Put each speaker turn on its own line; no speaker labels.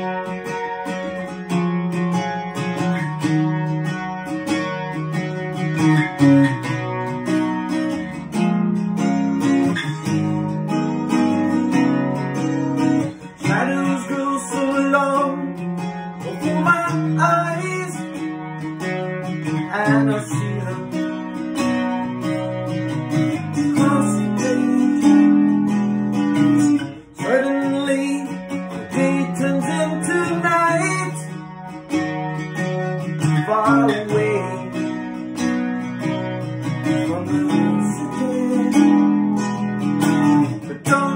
Shadows grow so long before my eyes, and I see them across the day. Suddenly the day turns into night, far away from the city. But don't